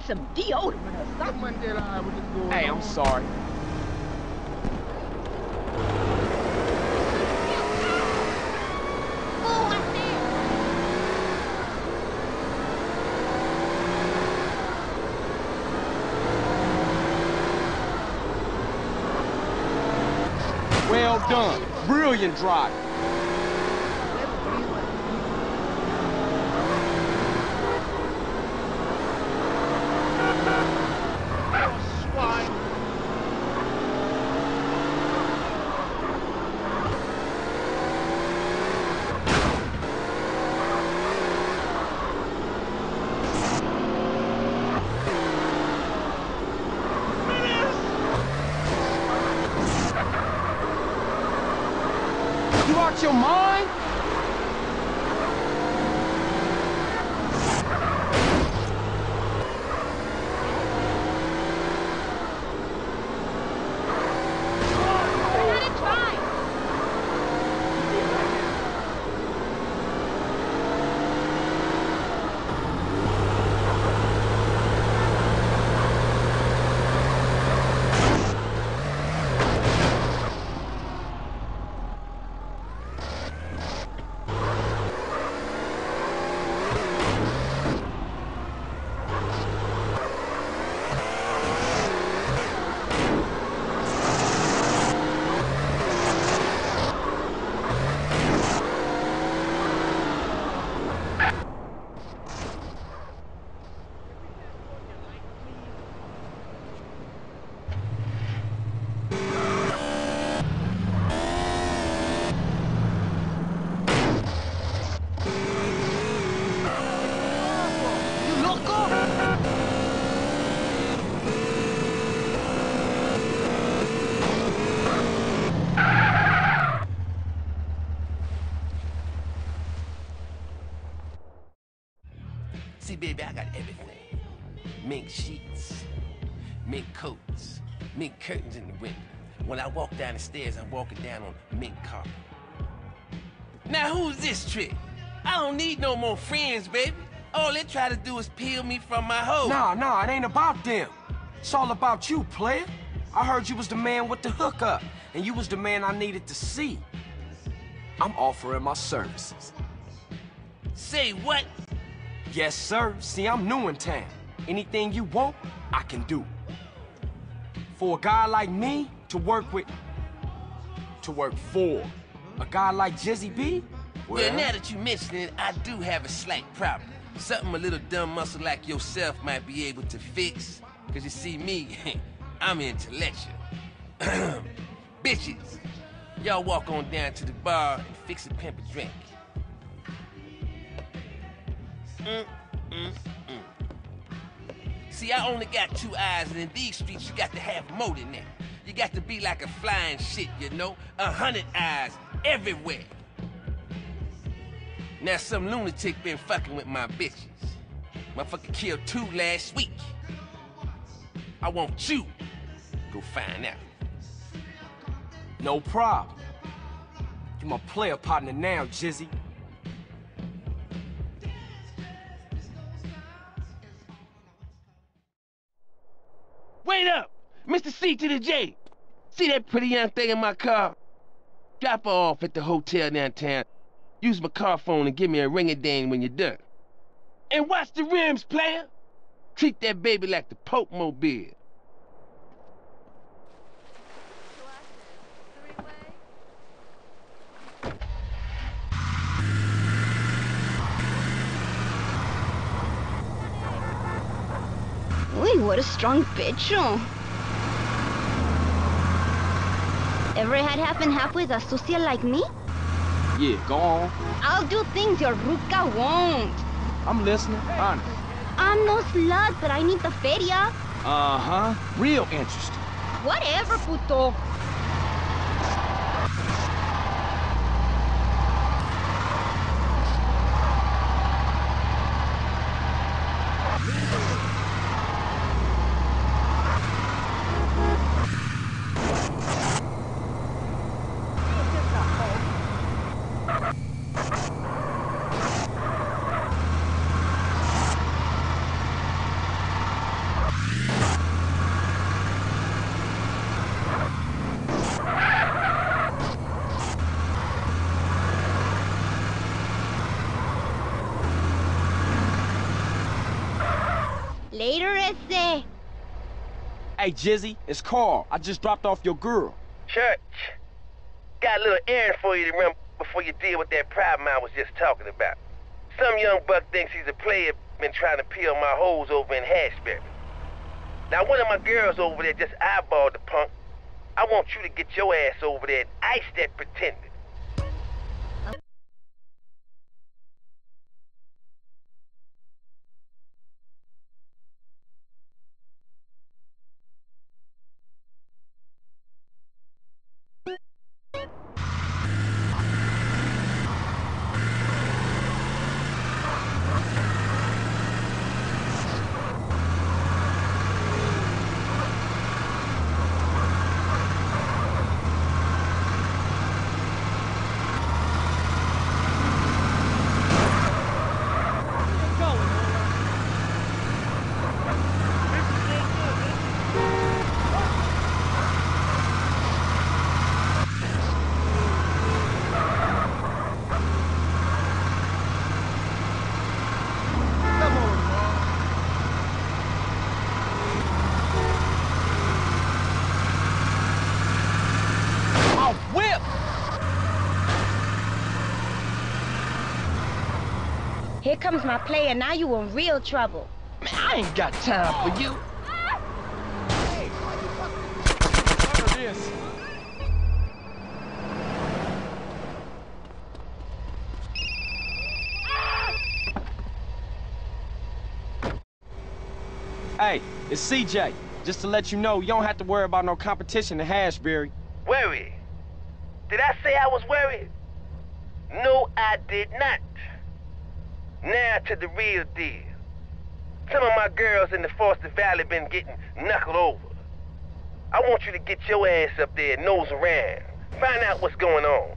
get some deodorant or something. Hey, I'm sorry. Well done. Brilliant driving. You out your mind? See, baby, I got everything. Mink sheets, mink coats, mink curtains in the window. When I walk down the stairs, I'm walking down on mink carpet. Now, who's this trick? I don't need no more friends, baby. All they try to do is peel me from my hoe. Nah, it ain't about them. It's all about you, player. I heard you was the man with the hookup, and you was the man I needed to see. I'm offering my services. Say what? Yes, sir. See, I'm new in town. Anything you want, I can do. For a guy like me to work with, to work for a guy like Jizzy B? Well, now that you mention it, I do have a slight problem. Something a little dumb muscle like yourself might be able to fix. Cause you see me, I'm intellectual. Bitches, y'all walk on down to the bar and fix a pimp a drink. See, I only got 2 eyes, and in these streets, you got to have more than that. You got to be like a flying shit, you know? 100 eyes everywhere. Now, some lunatic been fucking with my bitches. Motherfucker killed 2 last week. I want you go find out. No problem. You're my player partner now, Jizzy. Wait up! Mr. C to the J! See that pretty young thing in my car? Drop her off at the hotel downtown. Use my car phone and give me a ring-a-ding when you're done. And watch the rims, player! Treat that baby like the Pope Mobile. Uy, what a strong pecho. Ever had half and half with a sucia like me? Yeah, go on. I'll do things your ruca won't. I'm listening, honest. I'm no slut, but I need the feria. Uh-huh. Real interesting. Whatever, puto. Later, ese. Hey, Jizzy, it's Carl. I just dropped off your girl. Church, got a little errand for you to run before you deal with that problem I was just talking about. Some young buck thinks he's a player, been trying to peel my hoes over in Hashberry. Now, one of my girls over there just eyeballed the punk. I want you to get your ass over there and ice that pretender. Here comes my player. Now you in real trouble. Man, I ain't got time for you. Hey, cover this. Hey, it's CJ. Just to let you know, you don't have to worry about no competition in Hashberry. Worried? Did I say I was worried? No, I did not. Now to the real deal. Some of my girls in the Foster Valley been getting knuckled over. I want you to get your ass up there and nose around. Find out what's going on.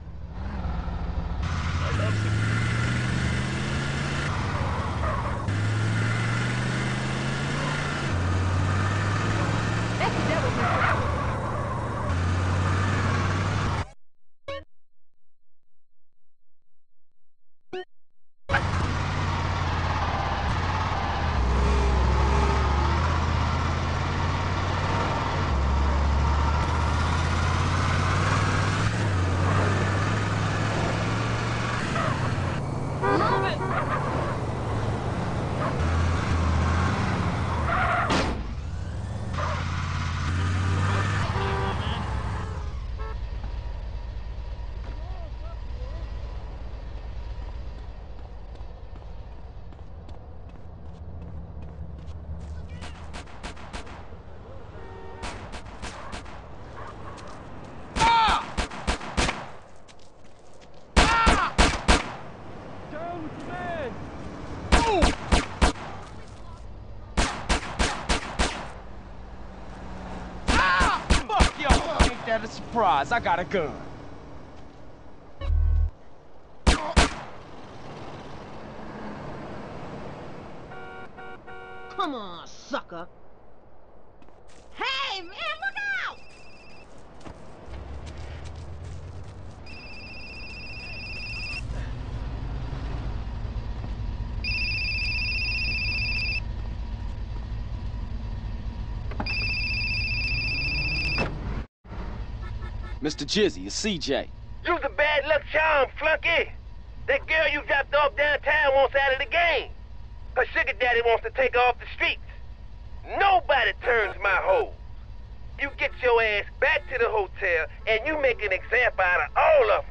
That a surprise. I got a gun. Come on, sucker. Hey, man, look out! Mr. Jizzy, it's CJ. You's a bad luck charm, flunky. That girl you dropped off downtown wants out of the game. Her sugar daddy wants to take her off the streets. Nobody turns my hoes. You get your ass back to the hotel and you make an example out of all of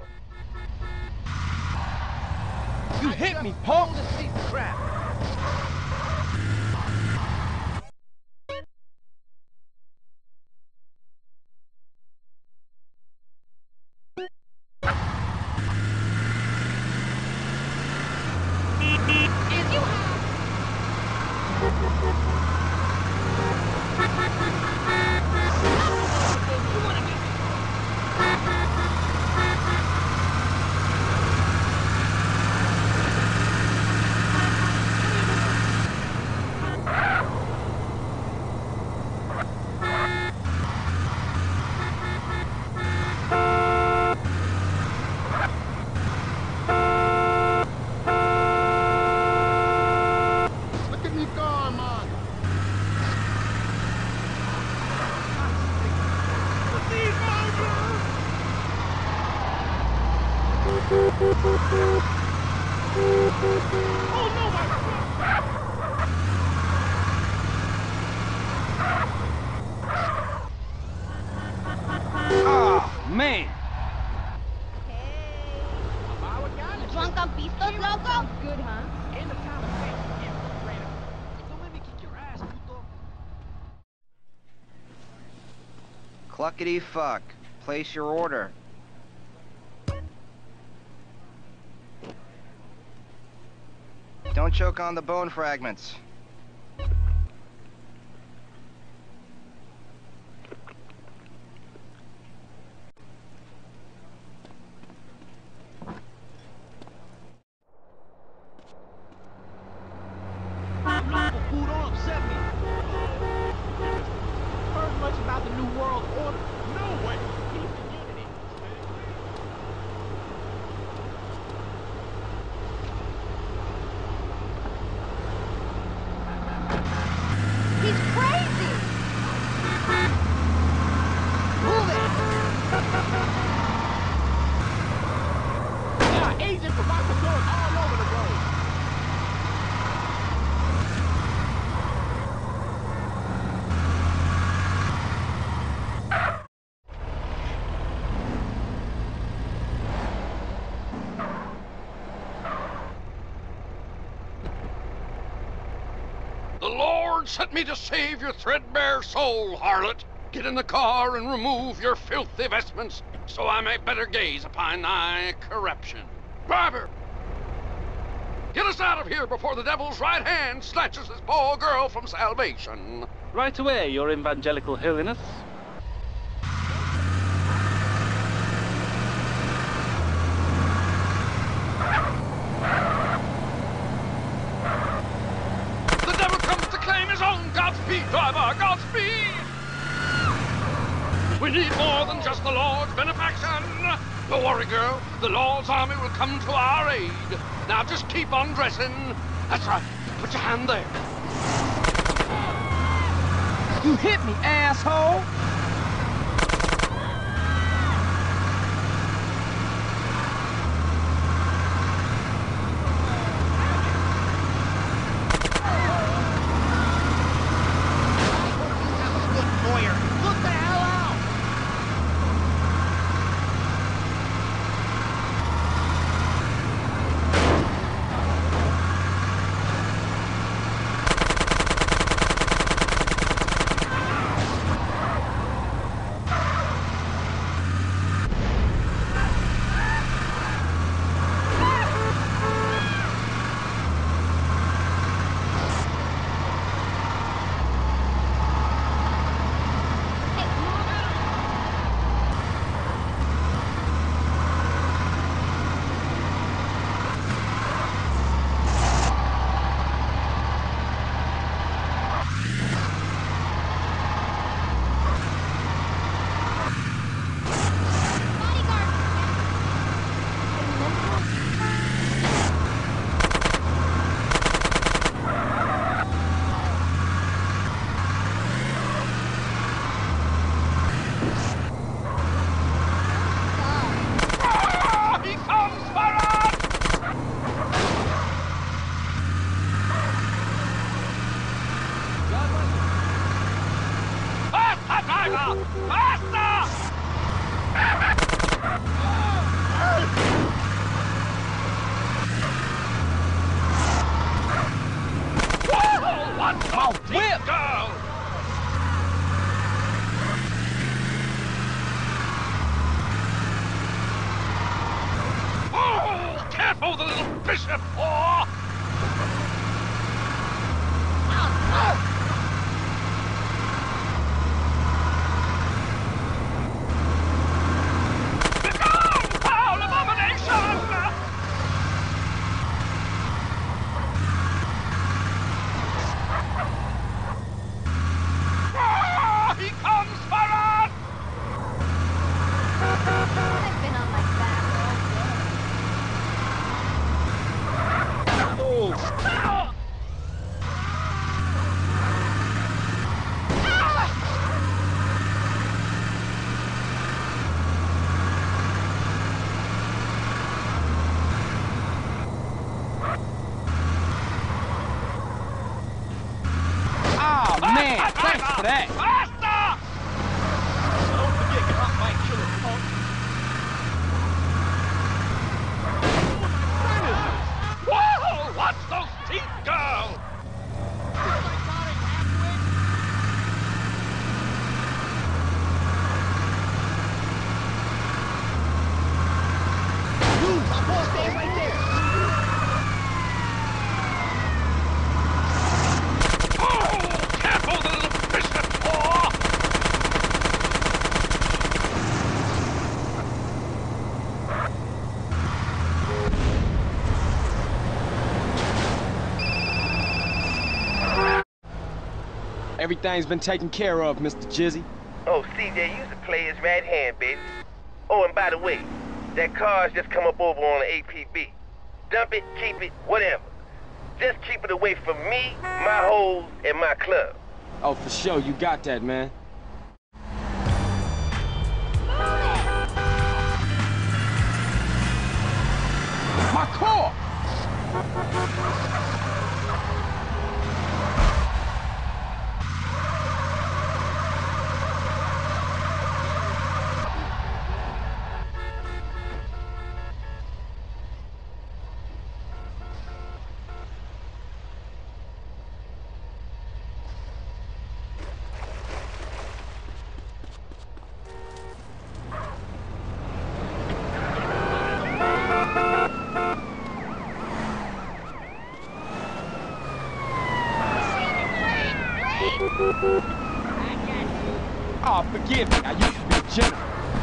them. You hit me, punk! Crap. Cluckety fuck. Place your order. Don't choke on the bone fragments. Local food don't upset me. Heard much about the New World Order? No way. Peace and unity. He's crazy! Move it! There are agent provocateurs all over the road. The Lord sent me to save your threadbare soul, harlot. Get in the car and remove your filthy vestments, so I may better gaze upon thy corruption. Driver! Get us out of here before the devil's right hand snatches this poor girl from salvation. Right away, your evangelical holiness. The devil comes to claim his own. Godspeed, driver, Godspeed! We need more than just the Lord's benefaction. Don't worry, girl. The Lord's army will come to our aid. Now just keep on dressing. That's right. Put your hand there. You hit me, asshole! Look the hell out! He comes for us! Faster, driver! Faster! Whoa! What's my whip, girl? Oh, careful, the little bishop! Oh! Begone, foul abomination! Ah, he comes for us! I've been on my back all day. Ah! Oh man, thanks for that. Faster! Don't forget, you're not my killer punk. Whoa! What's those teeth, girl? Everything's been taken care of, Mr. Jizzy. Oh, CJ, you's the player's right hand, baby. Oh, and by the way, that car's just come up over on the APB. Dump it, keep it, whatever. Just keep it away from me, my hoes, and my club. Oh, for sure, you got that, man. My car! Oh, forgive me. I used to be a gentleman.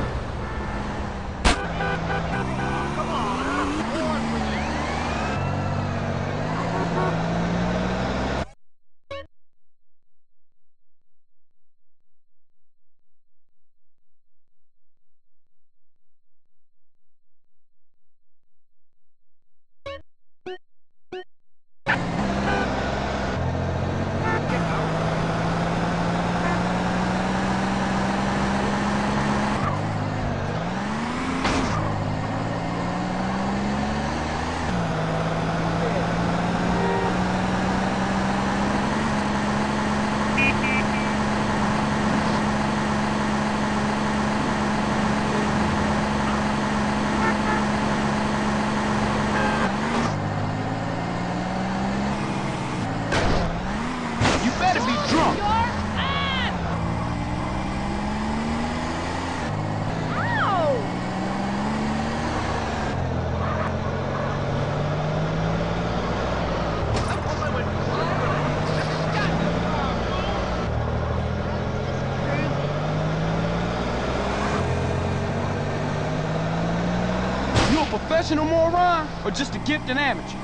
You a professional moron or just a gifted amateur?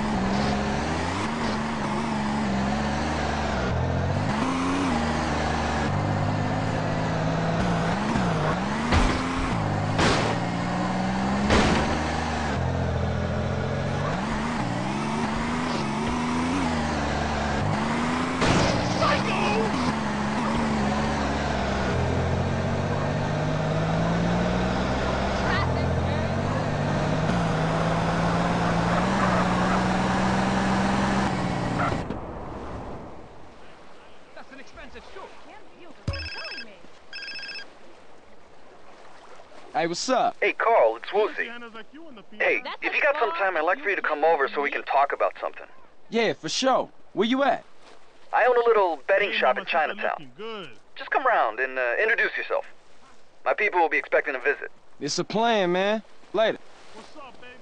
Hey, what's up? Hey, Carl, it's Woosie. Hey, if you got some time, I'd like for you to come over so we can talk about something. Yeah, for sure. Where you at? I own a little betting shop in Chinatown. Just come round and introduce yourself. My people will be expecting a visit. It's a plan, man. Later. What's up, baby?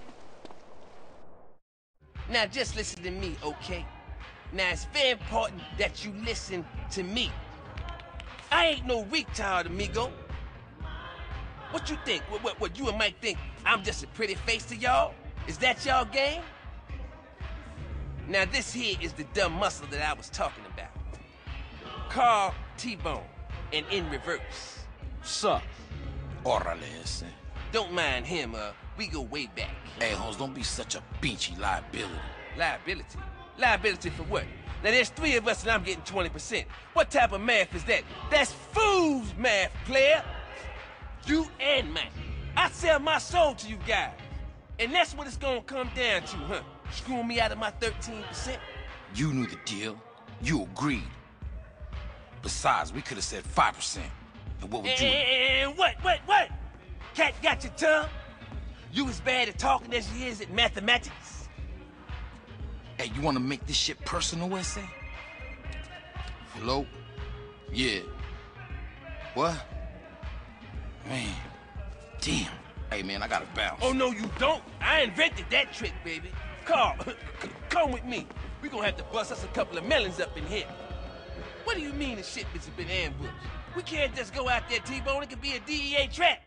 Now just listen to me, okay? Now it's very important that you listen to me. I ain't no retard, amigo. What you think? What you and Mike think I'm just a pretty face to y'all? Is that y'all game? Now this here is the dumb muscle that I was talking about. Carl T-Bone, and in reverse. Sup? Órale ese. Don't mind him, we go way back. Hey, Holmes, don't be such a beachy liability. Liability? Liability for what? Now there's 3 of us and I'm getting 20%. What type of math is that? That's fool's math, player! You and Mike. I sell my soul to you guys. And that's what it's gonna come down to, huh? Screwing me out of my 13%? You knew the deal. You agreed. Besides, we could have said 5%. And what would you... And what? Cat got your tongue? You as bad at talking as you is at mathematics? Hey, you want to make this shit personal, SA? Hello? Yeah. What? Man. Damn. Hey, man, I gotta bounce. Oh, no, you don't. I invented that trick, baby. Carl, come with me. We gonna have to bust us a couple of melons up in here. What do you mean the shipments have been ambushed? We can't just go out there, T-Bone. It could be a DEA trap.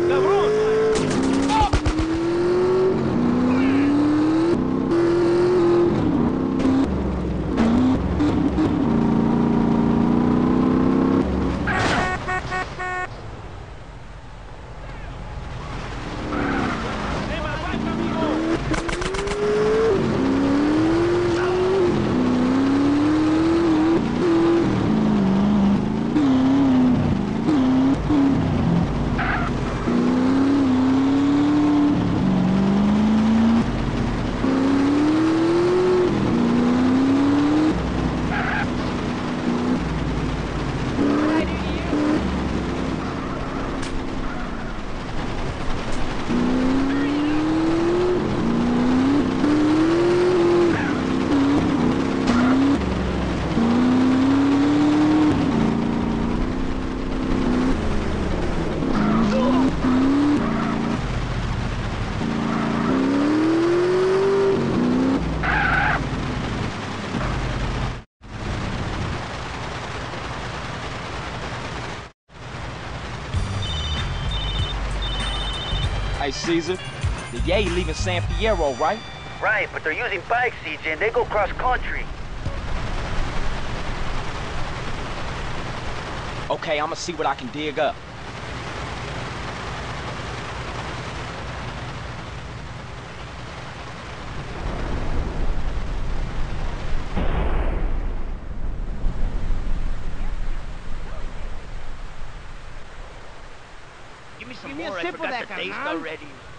Hey, Caesar, the Yay leaving San Fierro, right? Right, but they're using bikes, CJ, and they go cross-country. Okay, I'ma see what I can dig up. Give me a sip of that, taste already.